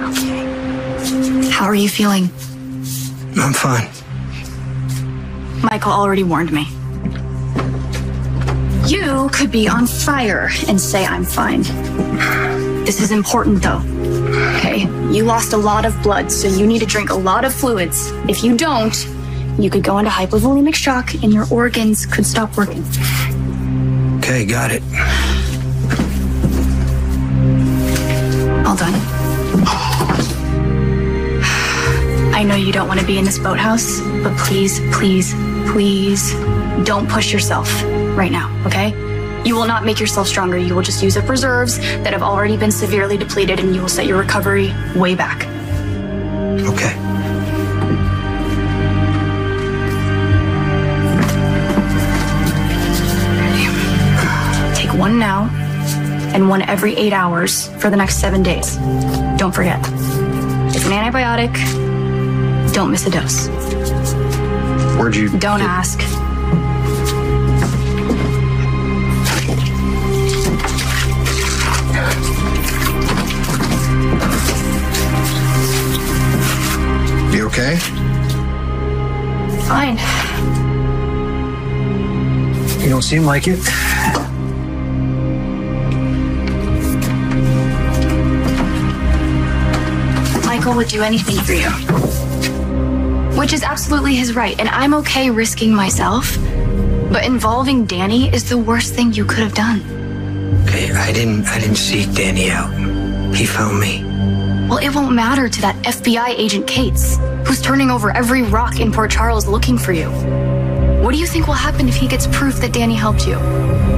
Okay. How are you feeling? I'm fine. Michael already warned me. You could be on fire and say I'm fine. This is important though, okay? You lost a lot of blood, so you need to drink a lot of fluids. If you don't, you could go into hypovolemic shock and your organs could stop working. Okay, got it. All done. I know you don't want to be in this boathouse, but please, please, please don't push yourself right now, okay? You will not make yourself stronger. You will just use up reserves that have already been severely depleted, and you will set your recovery way back. Okay. Take one now and one every 8 hours for the next 7 days. Don't forget. It's an antibiotic. Don't miss a dose. Where'd you... Don't ask. You okay? Fine. You don't seem like it. Michael would do anything for you. Which is absolutely his right, and I'm okay risking myself. But involving Danny is the worst thing you could have done. Okay, I didn't seek Danny out. He found me. Well, it won't matter to that FBI agent Cates, who's turning over every rock in Port Charles looking for you. What do you think will happen if he gets proof that Danny helped you?